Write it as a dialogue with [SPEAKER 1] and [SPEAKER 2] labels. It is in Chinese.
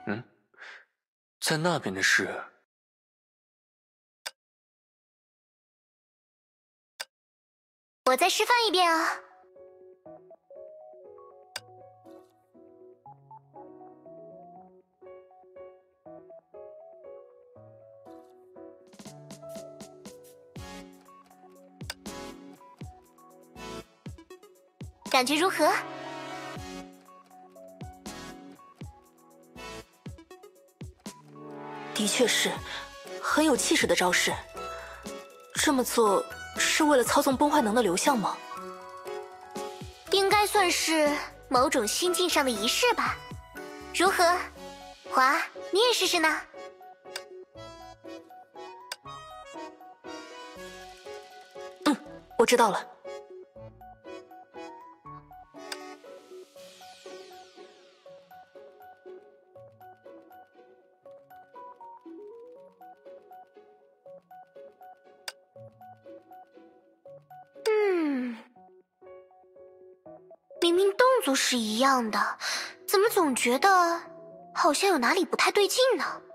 [SPEAKER 1] 在那边的是……
[SPEAKER 2] 我再示范一遍啊！感觉如何？
[SPEAKER 3] 的确是很有气势的招式。这么做是为了操纵崩坏能的流向吗？
[SPEAKER 2] 应该算是某种心境上的仪式吧。如何，华，你也试试呢？
[SPEAKER 3] 我知道了。
[SPEAKER 2] 明明动作是一样的，怎么总觉得好像有哪里不太对劲呢？